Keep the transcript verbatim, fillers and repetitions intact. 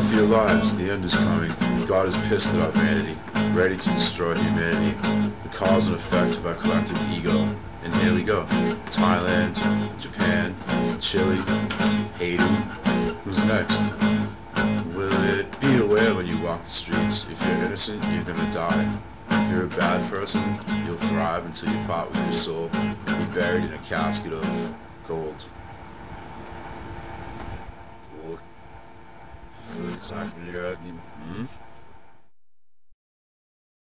for your lives, the end is coming. God is pissed at our vanity, ready to destroy humanity. The cause and effect of our collective ego. And here we go. Thailand, Japan, Chile, Haiti. Who's next? Will it be aware when you walk the streets? If you're innocent, you're gonna die. If you're a bad person, you'll thrive until you part with your soul, be buried in a casket of gold. Look. Hmm?